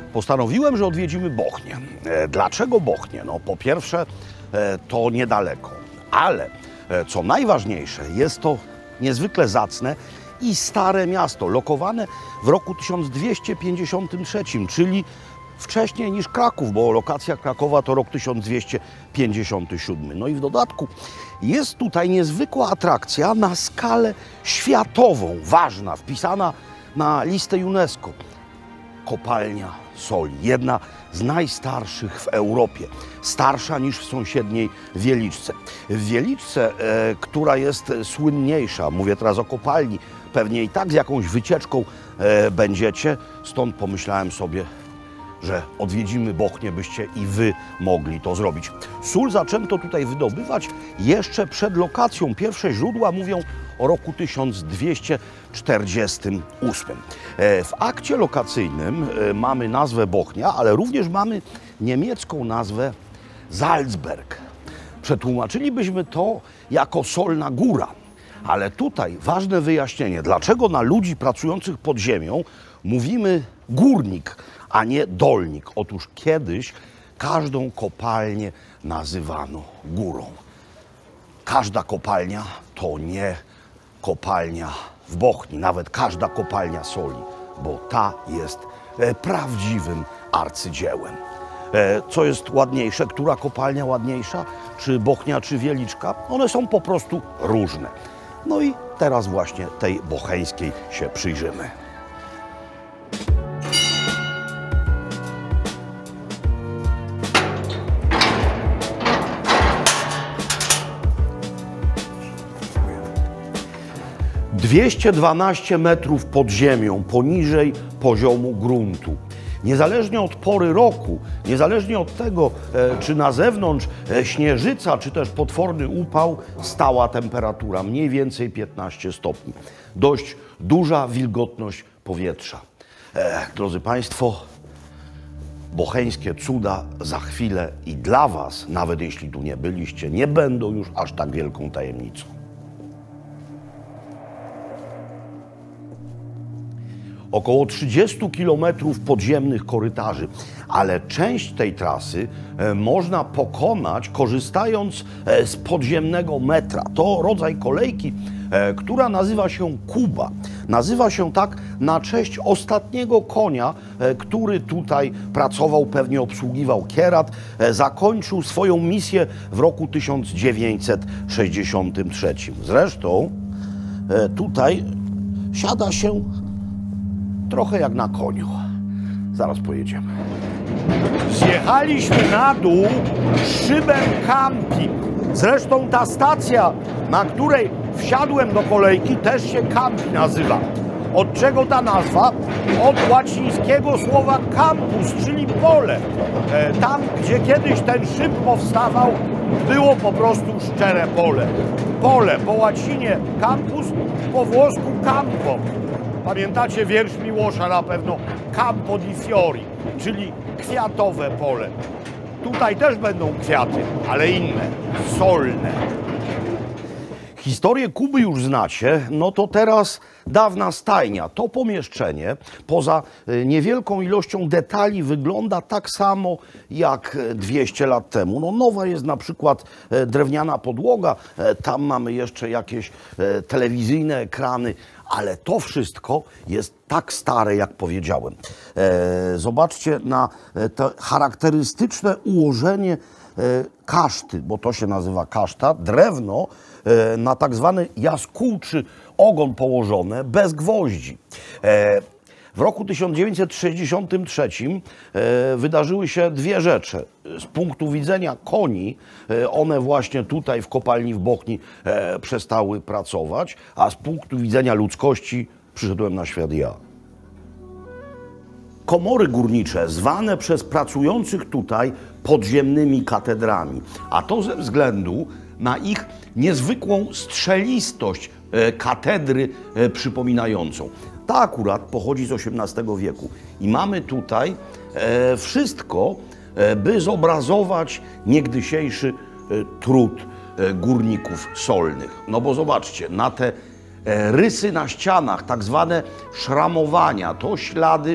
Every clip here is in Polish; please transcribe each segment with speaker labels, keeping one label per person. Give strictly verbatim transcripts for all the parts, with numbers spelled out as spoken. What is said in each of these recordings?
Speaker 1: postanowiłem, że odwiedzimy Bochnię. Dlaczego Bochnię? No po pierwsze to niedaleko, ale co najważniejsze, jest to niezwykle zacne i stare miasto, lokowane w roku tysiąc dwieście pięćdziesiątym trzecim, czyli wcześniej niż Kraków, bo lokacja Krakowa to rok tysiąc dwieście pięćdziesiąty siódmy. No i w dodatku jest tutaj niezwykła atrakcja na skalę światową, ważna, wpisana na listę UNESCO. Kopalnia soli, jedna z najstarszych w Europie, starsza niż w sąsiedniej Wieliczce. W Wieliczce, e, która jest słynniejsza, mówię teraz o kopalni, pewnie i tak z jakąś wycieczką e, będziecie, stąd pomyślałem sobie, że odwiedzimy Bochnię, byście i wy mogli to zrobić. Sól zaczęto tutaj wydobywać jeszcze przed lokacją. Pierwsze źródła mówią o roku tysiąc dwieście czterdziestym ósmym. W akcie lokacyjnym mamy nazwę Bochnia, ale również mamy niemiecką nazwę Salzberg. Przetłumaczylibyśmy to jako Solna Góra. Ale tutaj ważne wyjaśnienie, dlaczego na ludzi pracujących pod ziemią mówimy górnik, a nie dolnik. Otóż kiedyś każdą kopalnię nazywano górą. Każda kopalnia to nie kopalnia w Bochni, nawet każda kopalnia soli, bo ta jest prawdziwym arcydziełem. Co jest ładniejsze? Która kopalnia ładniejsza? Czy Bochnia, czy Wieliczka? One są po prostu różne. No i teraz właśnie tej bocheńskiej się przyjrzymy. dwieście dwanaście metrów pod ziemią, poniżej poziomu gruntu. Niezależnie od pory roku, niezależnie od tego, czy na zewnątrz śnieżyca, czy też potworny upał, stała temperatura, mniej więcej piętnaście stopni. Dość duża wilgotność powietrza. E, drodzy Państwo, bocheńskie cuda za chwilę i dla Was, nawet jeśli tu nie byliście, nie będą już aż tak wielką tajemnicą. Około trzydziestu kilometrów podziemnych korytarzy, ale część tej trasy można pokonać korzystając z podziemnego metra. To rodzaj kolejki, która nazywa się Kuba. Nazywa się tak na cześć ostatniego konia, który tutaj pracował, pewnie obsługiwał kierat. Zakończył swoją misję w roku tysiąc dziewięćset sześćdziesiątym trzecim. Zresztą tutaj siada się trochę jak na koniu. Zaraz pojedziemy. Zjechaliśmy na dół szybem Camping. Zresztą ta stacja, na której wsiadłem do kolejki, też się Campi nazywa. Od czego ta nazwa? Od łacińskiego słowa campus, czyli pole. Tam, gdzie kiedyś ten szyb powstawał, było po prostu szczere pole. Pole, po łacinie campus, po włosku campo. Pamiętacie wiersz Miłosza na pewno? Campo di Fiori, czyli kwiatowe pole. Tutaj też będą kwiaty, ale inne, solne. Historię Kuby już znacie, no to teraz dawna stajnia. To pomieszczenie, poza niewielką ilością detali, wygląda tak samo jak dwieście lat temu. No, nowa jest na przykład drewniana podłoga, tam mamy jeszcze jakieś telewizyjne ekrany, ale to wszystko jest tak stare, jak powiedziałem. Zobaczcie na to charakterystyczne ułożenie kaszty, bo to się nazywa kaszta, drewno na tak zwany jaskółczy ogon położone, bez gwoździ. W roku tysiąc dziewięćset sześćdziesiątym trzecim wydarzyły się dwie rzeczy. Z punktu widzenia koni, one właśnie tutaj w kopalni w Bochni przestały pracować, a z punktu widzenia ludzkości przyszedłem na świat ja. Komory górnicze, zwane przez pracujących tutaj podziemnymi katedrami, a to ze względu na ich niezwykłą strzelistość katedry przypominającą. Ta akurat pochodzi z osiemnastego wieku i mamy tutaj e, wszystko, e, by zobrazować niegdysiejszy e, trud e, górników solnych. No bo zobaczcie, na te e, rysy na ścianach, tak zwane szramowania, to ślady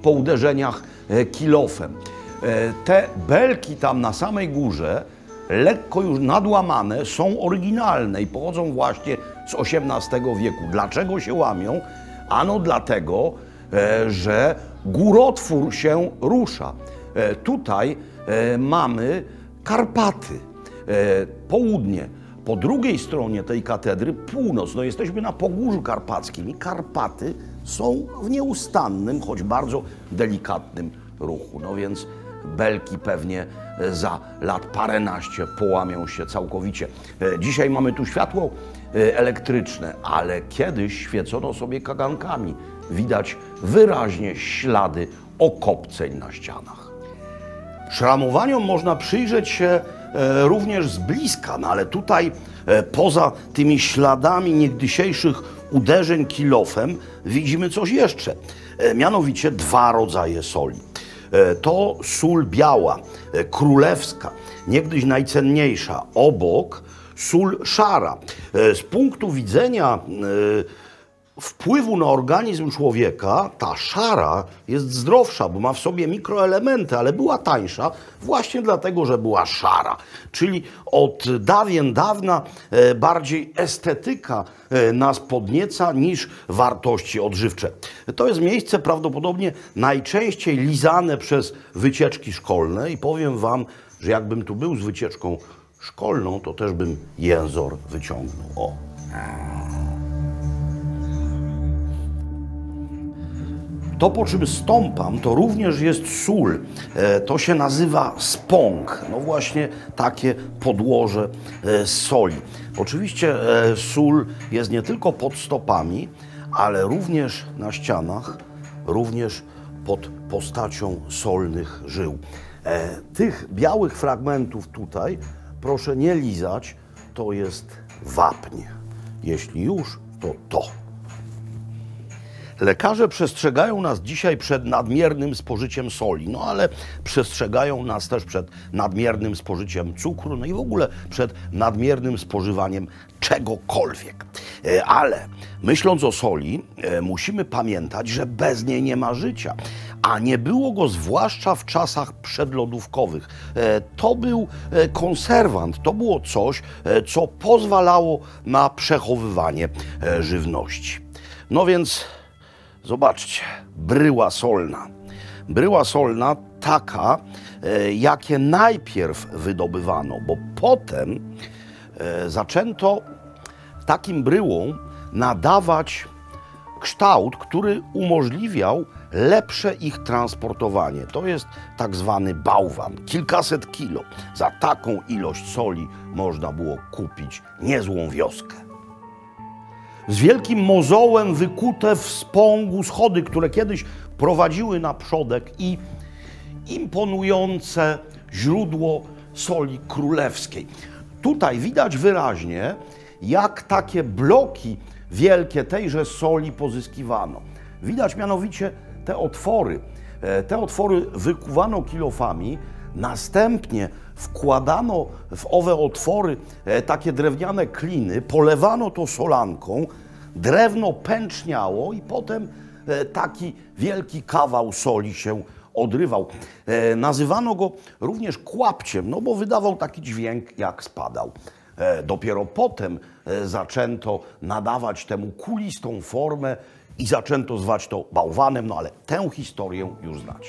Speaker 1: po uderzeniach kilofem. Te belki tam na samej górze, lekko już nadłamane, są oryginalne i pochodzą właśnie z osiemnastego wieku. Dlaczego się łamią? Ano dlatego, że górotwór się rusza. Tutaj mamy Karpaty, południe. Po drugiej stronie tej katedry północ. No jesteśmy na Pogórzu Karpackim i Karpaty są w nieustannym, choć bardzo delikatnym ruchu. No więc belki pewnie za lat paręnaście połamią się całkowicie. Dzisiaj mamy tu światło elektryczne, ale kiedyś świecono sobie kagankami. Widać wyraźnie ślady okopceń na ścianach. Szramowaniom można przyjrzeć się również z bliska, no ale tutaj poza tymi śladami niegdysiejszych uderzeń kilofem widzimy coś jeszcze, mianowicie dwa rodzaje soli. To sól biała, królewska, niegdyś najcenniejsza, obok sól szara. Z punktu widzenia wpływu na organizm człowieka ta szara jest zdrowsza, bo ma w sobie mikroelementy, ale była tańsza właśnie dlatego, że była szara. Czyli od dawien dawna bardziej estetyka nas podnieca niż wartości odżywcze. To jest miejsce prawdopodobnie najczęściej lizane przez wycieczki szkolne i powiem wam, że jakbym tu był z wycieczką szkolną, to też bym jęzor wyciągnął. O. To, po czym stąpam, to również jest sól. To się nazywa spąk. No właśnie takie podłoże z soli. Oczywiście sól jest nie tylko pod stopami, ale również na ścianach, również pod postacią solnych żył. Tych białych fragmentów tutaj proszę nie lizać, to jest wapń. Jeśli już, to to. Lekarze przestrzegają nas dzisiaj przed nadmiernym spożyciem soli, no ale przestrzegają nas też przed nadmiernym spożyciem cukru, no i w ogóle przed nadmiernym spożywaniem czegokolwiek. Ale myśląc o soli, musimy pamiętać, że bez niej nie ma życia, a nie było go zwłaszcza w czasach przedlodówkowych. To był konserwant, to było coś, co pozwalało na przechowywanie żywności. No więc zobaczcie, bryła solna. Bryła solna taka, jakie najpierw wydobywano, bo potem zaczęto takim bryłom nadawać kształt, który umożliwiał lepsze ich transportowanie. To jest tak zwany bałwan, kilkaset kilo. Za taką ilość soli można było kupić niezłą wioskę. Z wielkim mozołem wykute w spągu schody, które kiedyś prowadziły na przodek i imponujące źródło soli królewskiej. Tutaj widać wyraźnie, jak takie bloki wielkie tejże soli pozyskiwano. Widać mianowicie te otwory. Te otwory wykuwano kilofami, następnie wkładano w owe otwory takie drewniane kliny, polewano to solanką, drewno pęczniało i potem taki wielki kawał soli się odrywał. Nazywano go również kłapciem, no bo wydawał taki dźwięk, jak spadał. Dopiero potem zaczęto nadawać temu kulistą formę i zaczęto zwać to bałwanem, no ale tę historię już znacie.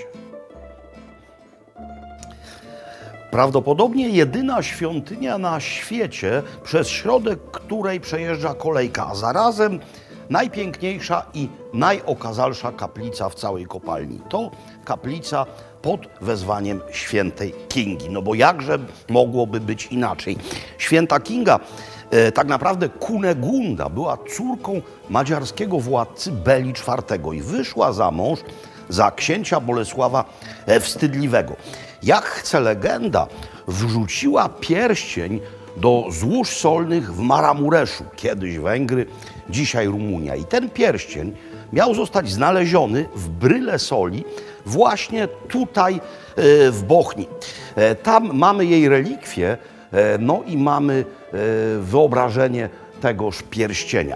Speaker 1: Prawdopodobnie jedyna świątynia na świecie, przez środek której przejeżdża kolejka, a zarazem najpiękniejsza i najokazalsza kaplica w całej kopalni. To kaplica pod wezwaniem świętej Kingi. No bo jakże mogłoby być inaczej? Święta Kinga, e, tak naprawdę Kunegunda, była córką madziarskiego władcy Beli czwartego i wyszła za mąż za księcia Bolesława Wstydliwego. Jak chce legenda, wrzuciła pierścień do złóż solnych w Maramureszu, kiedyś Węgry, dzisiaj Rumunia. I ten pierścień miał zostać znaleziony w bryle soli właśnie tutaj w Bochni. Tam mamy jej relikwie, no i mamy wyobrażenie tegoż pierścienia.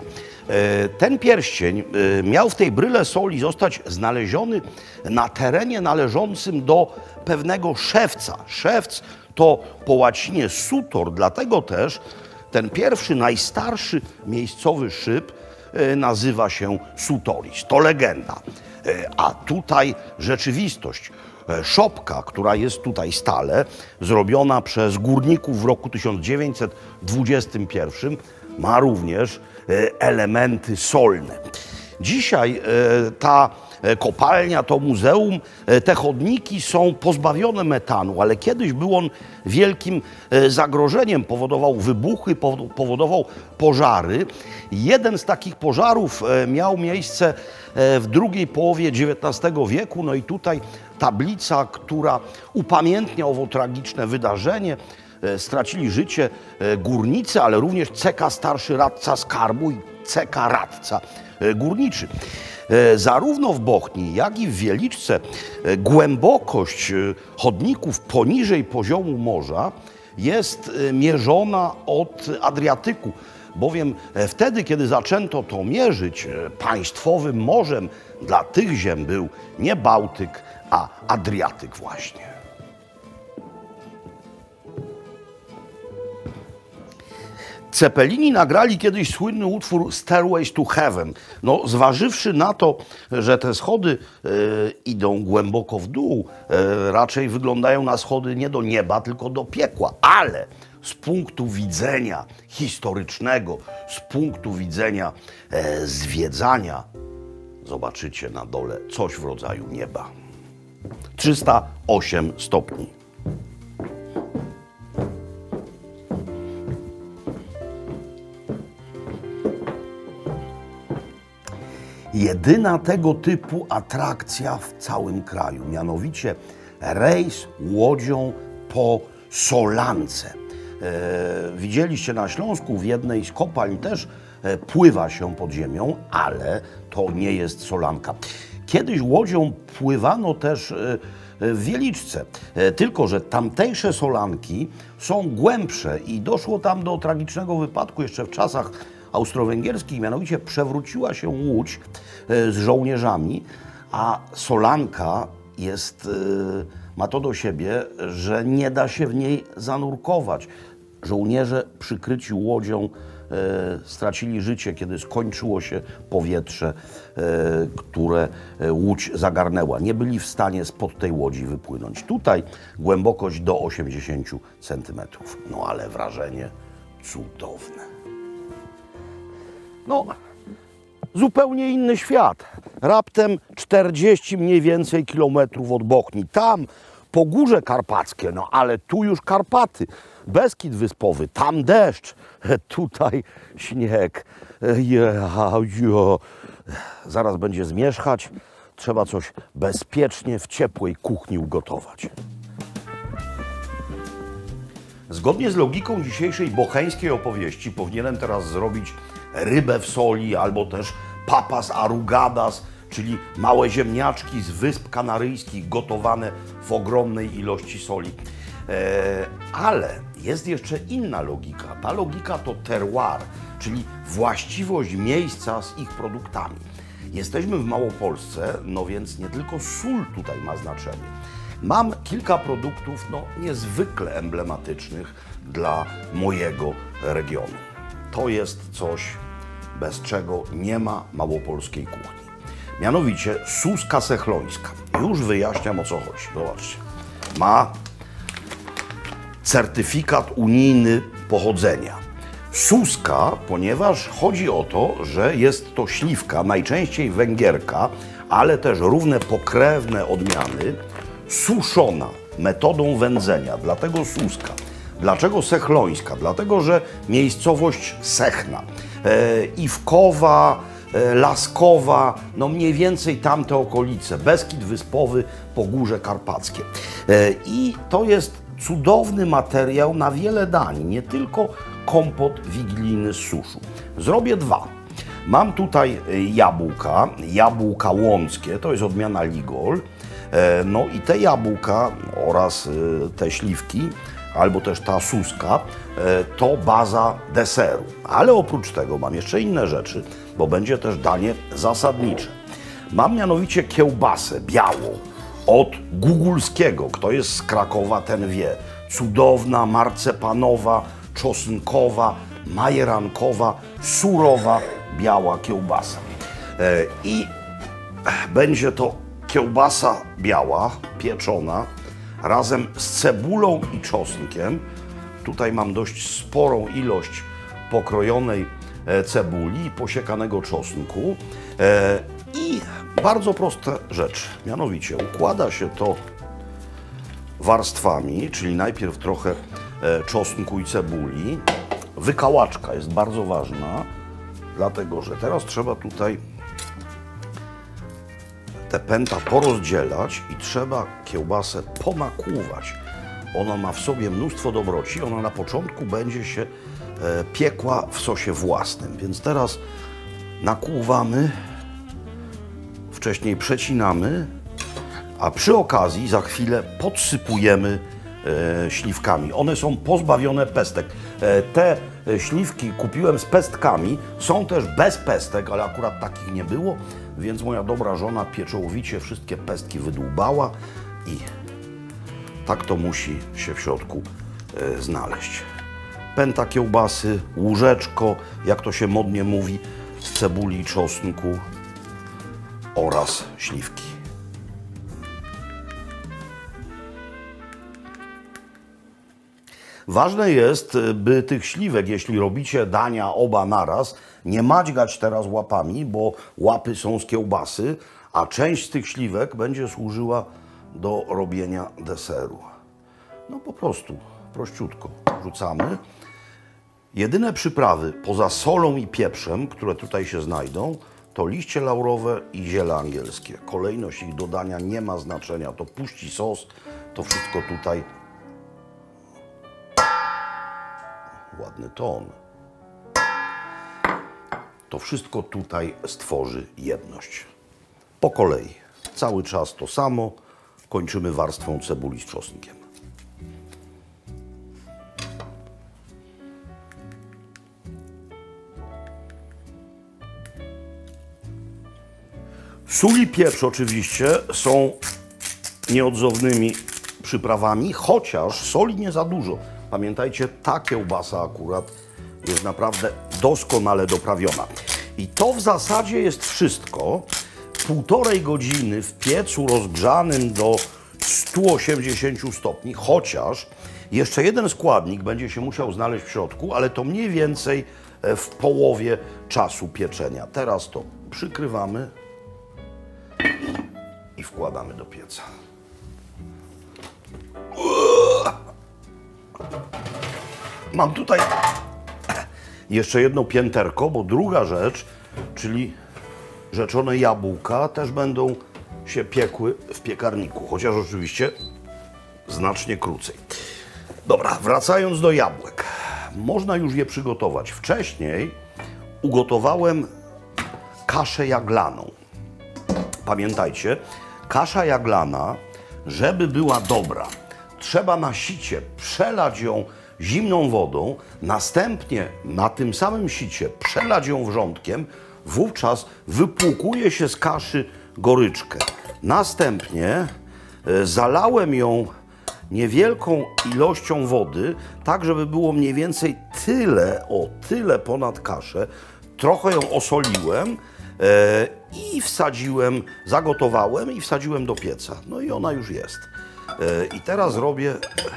Speaker 1: Ten pierścień miał w tej bryle soli zostać znaleziony na terenie należącym do pewnego szewca. Szewc to po łacinie sutor, dlatego też ten pierwszy, najstarszy miejscowy szyb nazywa się sutoris. To legenda. A tutaj rzeczywistość. Szopka, która jest tutaj stale, zrobiona przez górników w roku tysiąc dziewięćset dwudziestym pierwszym, ma również elementy solne. Dzisiaj ta kopalnia, to muzeum, te chodniki są pozbawione metanu, ale kiedyś był on wielkim zagrożeniem, powodował wybuchy, powodował pożary. Jeden z takich pożarów miał miejsce w drugiej połowie dziewiętnastego wieku, no i tutaj tablica, która upamiętnia owo tragiczne wydarzenie. Stracili życie górnicy, ale również C K starszy radca skarbu i C K radca górniczy. Zarówno w Bochni, jak i w Wieliczce głębokość chodników poniżej poziomu morza jest mierzona od Adriatyku, bowiem wtedy, kiedy zaczęto to mierzyć, państwowym morzem dla tych ziem był nie Bałtyk, a Adriatyk właśnie. Cepelini nagrali kiedyś słynny utwór Stairways to Heaven. No, zważywszy na to, że te schody e, idą głęboko w dół, e, raczej wyglądają na schody nie do nieba, tylko do piekła. Ale z punktu widzenia historycznego, z punktu widzenia e, zwiedzania, zobaczycie na dole coś w rodzaju nieba. trzysta osiem stopni. Jedyna tego typu atrakcja w całym kraju, mianowicie rejs łodzią po Solance. E, widzieliście na Śląsku, w jednej z kopalń też e, pływa się pod ziemią, ale to nie jest Solanka. Kiedyś łodzią pływano też e, w Wieliczce, e, tylko że tamtejsze Solanki są głębsze i doszło tam do tragicznego wypadku jeszcze w czasach austro-węgierskich, mianowicie przewróciła się łódź z żołnierzami, a Solanka jest, ma to do siebie, że nie da się w niej zanurkować. Żołnierze przykryci łodzią stracili życie, kiedy skończyło się powietrze, które łódź zagarnęła. Nie byli w stanie spod tej łodzi wypłynąć. Tutaj głębokość do osiemdziesięciu centymetrów. No ale wrażenie cudowne. No, zupełnie inny świat. Raptem czterdzieści mniej więcej kilometrów od Bochni. Tam Pogórze Karpackie, no ale tu już Karpaty. Beskid Wyspowy, tam deszcz, tutaj śnieg. Ja, ja. Zaraz będzie zmierzchać. Trzeba coś bezpiecznie w ciepłej kuchni ugotować. Zgodnie z logiką dzisiejszej bocheńskiej opowieści powinienem teraz zrobić rybę w soli albo też papas arugadas, czyli małe ziemniaczki z Wysp Kanaryjskich gotowane w ogromnej ilości soli. Eee, ale jest jeszcze inna logika. Ta logika to terroir, czyli właściwość miejsca z ich produktami. Jesteśmy w Małopolsce, no więc nie tylko sól tutaj ma znaczenie. Mam kilka produktów no, niezwykle emblematycznych dla mojego regionu. To jest coś, bez czego nie ma małopolskiej kuchni. Mianowicie suska sechlońska. Już wyjaśniam, o co chodzi. Zobaczcie. Ma certyfikat unijny pochodzenia. Suska, ponieważ chodzi o to, że jest to śliwka, najczęściej węgierka, ale też równe pokrewne odmiany, suszona metodą wędzenia. Dlatego suska. Dlaczego sechlońska? Dlatego, że miejscowość Sechna, e, Iwkowa, e, Laskowa, no mniej więcej tamte okolice, Beskid Wyspowy, Pogórze Karpackie. E, I to jest cudowny materiał na wiele dań, nie tylko kompot wigilijny z suszu. Zrobię dwa. Mam tutaj jabłka, jabłka łąckie, to jest odmiana Ligol. E, no i te jabłka oraz e, te śliwki albo też ta suska, to baza deseru. Ale oprócz tego mam jeszcze inne rzeczy, bo będzie też danie zasadnicze. Mam mianowicie kiełbasę białą od Gugulskiego. Kto jest z Krakowa, ten wie. Cudowna, marcepanowa, czosnkowa, majerankowa, surowa, biała kiełbasa. I będzie to kiełbasa biała, pieczona, razem z cebulą i czosnkiem. Tutaj mam dość sporą ilość pokrojonej cebuli i posiekanego czosnku. I bardzo prosta rzecz, mianowicie układa się to warstwami, czyli najpierw trochę czosnku i cebuli. Wykałaczka jest bardzo ważna, dlatego że teraz trzeba tutaj te pęta porozdzielać i trzeba kiełbasę ponakłuwać. Ona ma w sobie mnóstwo dobroci, ona na początku będzie się piekła w sosie własnym, więc teraz nakłuwamy, wcześniej przecinamy, a przy okazji za chwilę podsypujemy e, śliwkami. One są pozbawione pestek. E, te śliwki kupiłem z pestkami, są też bez pestek, ale akurat takich nie było, więc moja dobra żona pieczołowicie wszystkie pestki wydłubała i tak to musi się w środku e, znaleźć. Pęta kiełbasy, łóżeczko, jak to się modnie mówi, z cebuli i czosnku oraz śliwki. Ważne jest, by tych śliwek, jeśli robicie dania oba naraz, nie madźgać teraz łapami, bo łapy są z kiełbasy, a część z tych śliwek będzie służyła do robienia deseru. No po prostu, prościutko wrzucamy. Jedyne przyprawy poza solą i pieprzem, które tutaj się znajdą, to liście laurowe i ziele angielskie. Kolejność ich dodania nie ma znaczenia. To puści sos, to wszystko tutaj. Ładny ton. To wszystko tutaj stworzy jedność. Po kolei. Cały czas to samo. Kończymy warstwą cebuli z czosnkiem. Sól i pieprz oczywiście są nieodzownymi przyprawami, chociaż soli nie za dużo. Pamiętajcie, ta kiełbasa akurat jest naprawdę doskonale doprawiona. I to w zasadzie jest wszystko. Półtorej godziny w piecu rozgrzanym do stu osiemdziesięciu stopni, chociaż jeszcze jeden składnik będzie się musiał znaleźć w środku, ale to mniej więcej w połowie czasu pieczenia. Teraz to przykrywamy i wkładamy do pieca. Mam tutaj jeszcze jedno pięterko, bo druga rzecz, czyli rzeczone jabłka, też będą się piekły w piekarniku, chociaż oczywiście znacznie krócej. Dobra, wracając do jabłek. Można już je przygotować. Wcześniej ugotowałem kaszę jaglaną. Pamiętajcie, kasza jaglana, żeby była dobra, trzeba na sicie przelać ją zimną wodą, następnie na tym samym sicie przelać ją wrzątkiem, wówczas wypłukuje się z kaszy goryczkę. Następnie zalałem ją niewielką ilością wody, tak żeby było mniej więcej tyle, o tyle ponad kaszę. Trochę ją osoliłem e, i wsadziłem, zagotowałem i wsadziłem do pieca. No i ona już jest. E, I teraz robię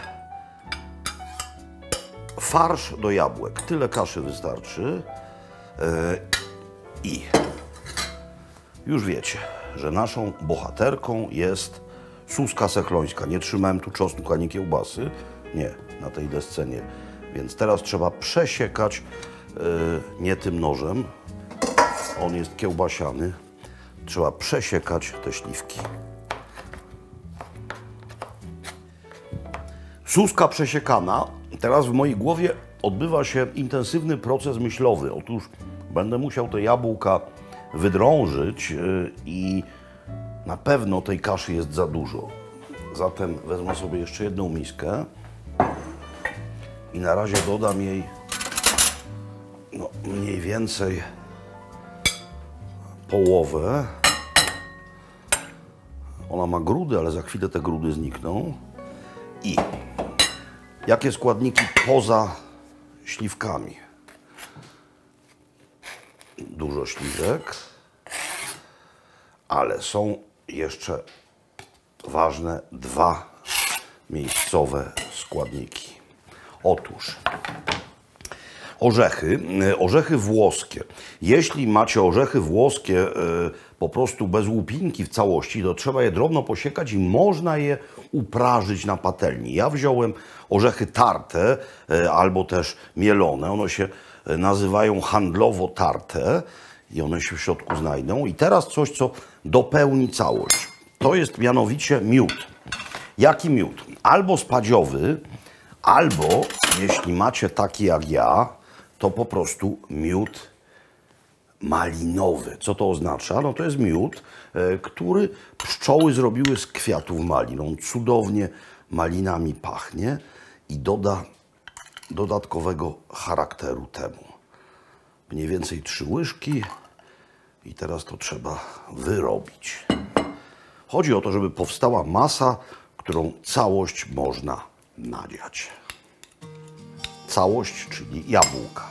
Speaker 1: farsz do jabłek. Tyle kaszy wystarczy. E, I już wiecie, że naszą bohaterką jest suska sechlońska. Nie trzymałem tu czosnku ani kiełbasy. Nie, na tej desce nie. Więc teraz trzeba przesiekać yy, nie tym nożem. On jest kiełbasiany. Trzeba przesiekać te śliwki. Suska przesiekana. Teraz w mojej głowie odbywa się intensywny proces myślowy. Otóż będę musiał te jabłka wydrążyć yy, i na pewno tej kaszy jest za dużo. Zatem wezmę sobie jeszcze jedną miskę. i na razie dodam jej no, mniej więcej połowę. Ona ma grudy, ale za chwilę te grudy znikną. I jakie składniki poza śliwkami? Dużo śliwek, ale są jeszcze ważne dwa miejscowe składniki. Otóż orzechy, orzechy włoskie. Jeśli macie orzechy włoskie po prostu bez łupinki w całości, to trzeba je drobno posiekać i można je uprażyć na patelni. Ja wziąłem orzechy tarte albo też mielone. One się nazywają handlowo tarte i one się w środku znajdą. I teraz coś, co dopełni całość. To jest mianowicie miód. Jaki miód? Albo spadziowy, albo, jeśli macie taki jak ja, to po prostu miód malinowy. Co to oznacza? No to jest miód, który pszczoły zrobiły z kwiatów malin. On cudownie malinami pachnie i doda dodatkowego charakteru temu. Mniej więcej trzy łyżki i teraz to trzeba wyrobić. Chodzi o to, żeby powstała masa, którą całość można nadziać. Całość, czyli jabłka.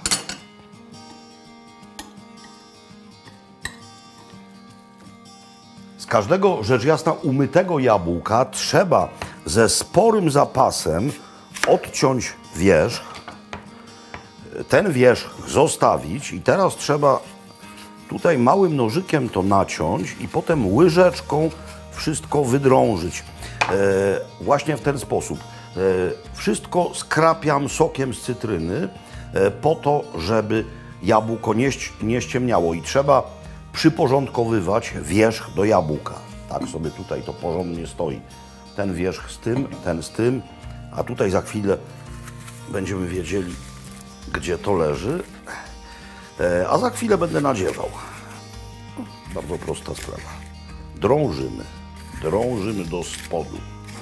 Speaker 1: Z każdego, rzecz jasna, umytego jabłka trzeba ze sporym zapasem odciąć wierzch, ten wierzch zostawić i teraz trzeba tutaj małym nożykiem to naciąć i potem łyżeczką wszystko wydrążyć. E, właśnie w ten sposób. E, wszystko skrapiam sokiem z cytryny e, po to, żeby jabłko nie, nie ściemniało i trzeba przyporządkowywać wierzch do jabłka. Tak sobie tutaj to porządnie stoi. Ten wierzch z tym, ten z tym, a tutaj za chwilę będziemy wiedzieli, gdzie to leży. E, a za chwilę będę nadziewał. Bardzo prosta sprawa. Drążymy. Drążymy do spodu.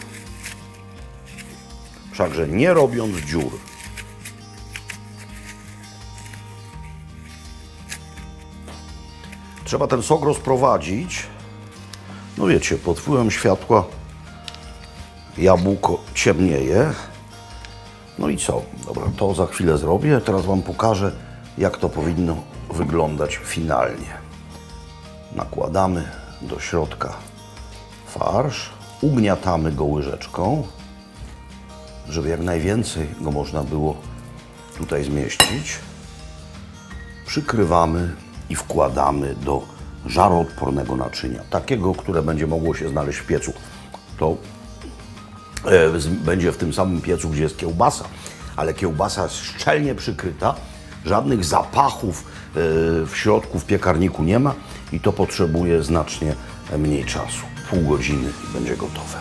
Speaker 1: Wszakże nie robiąc dziur. Trzeba ten sok rozprowadzić. No wiecie, pod wpływem światła jabłko ciemnieje. No i co? Dobra, to za chwilę zrobię. Teraz Wam pokażę, jak to powinno wyglądać finalnie. Nakładamy do środka farsz, ugniatamy go łyżeczką, żeby jak najwięcej go można było tutaj zmieścić. Przykrywamy i wkładamy do żaroodpornego naczynia, takiego, które będzie mogło się znaleźć w piecu. To e, z, będzie w tym samym piecu, gdzie jest kiełbasa, ale kiełbasa jest szczelnie przykryta, żadnych zapachów e, w środku, w piekarniku nie ma i to potrzebuje znacznie mniej czasu. Pół godziny i będzie gotowe.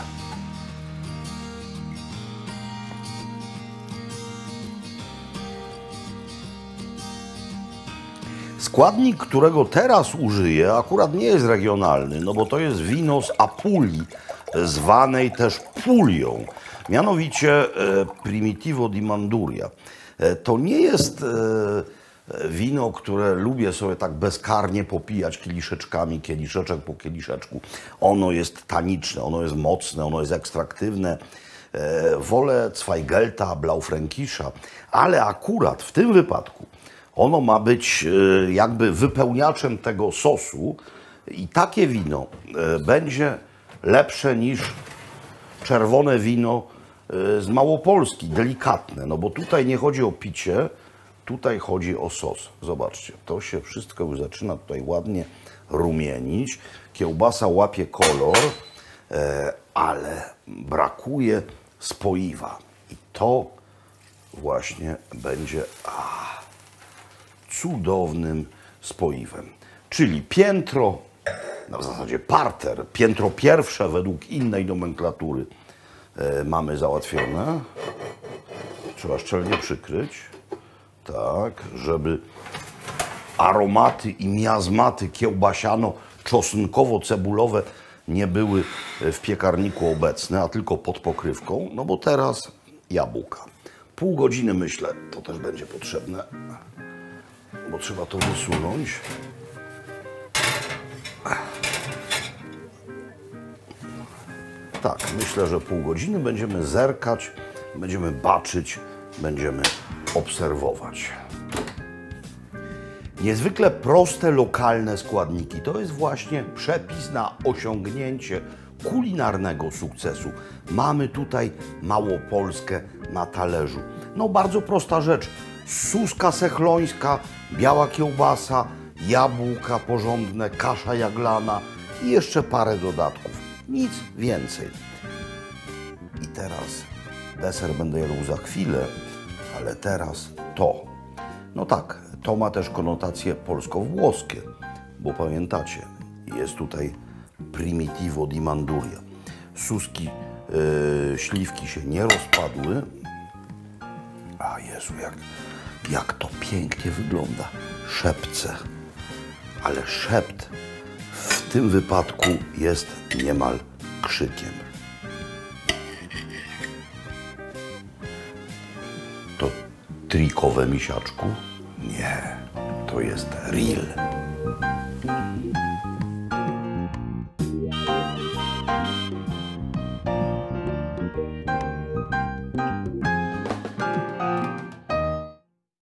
Speaker 1: Składnik, którego teraz użyję, akurat nie jest regionalny, no bo to jest wino z Apulii, zwanej też Pulią, mianowicie e, Primitivo di Manduria. E, to nie jest e, wino, które lubię sobie tak bezkarnie popijać kieliszeczkami, kieliszeczek po kieliszeczku. Ono jest taniczne, ono jest mocne, ono jest ekstraktywne. E, wolę Zweigelta, Blaufränkischa, ale akurat w tym wypadku ono ma być jakby wypełniaczem tego sosu i takie wino będzie lepsze niż czerwone wino z Małopolski, delikatne. No bo tutaj nie chodzi o picie, tutaj chodzi o sos. Zobaczcie, to się wszystko już zaczyna tutaj ładnie rumienić. Kiełbasa łapie kolor, ale brakuje spoiwa. I to właśnie będzie... A, cudownym spoiwem. Czyli piętro, no w zasadzie parter, piętro pierwsze według innej nomenklatury e, mamy załatwione. Trzeba szczelnie przykryć, tak, żeby aromaty i miazmaty kiełbasiano-czosnkowo-cebulowe nie były w piekarniku obecne, a tylko pod pokrywką, no bo teraz jabłka. pół godziny, myślę, to też będzie potrzebne, bo trzeba to wysunąć. Tak, myślę, że pół godziny będziemy zerkać, będziemy baczyć, będziemy obserwować. Niezwykle proste, lokalne składniki. To jest właśnie przepis na osiągnięcie kulinarnego sukcesu. Mamy tutaj Małopolskę na talerzu. No bardzo prosta rzecz. Suska sechlońska, biała kiełbasa, jabłka porządne, kasza jaglana i jeszcze parę dodatków. Nic więcej. I teraz deser będę jadł za chwilę, ale teraz to. No tak, to ma też konotacje polsko-włoskie, bo pamiętacie, jest tutaj primitivo di Manduria. Suski, yy, śliwki się nie rozpadły. A Jezu, jak, jak to pięknie wygląda. Szepce. Ale szept w tym wypadku jest niemal krzykiem. To trikowe, misiaczku? Nie, to jest real.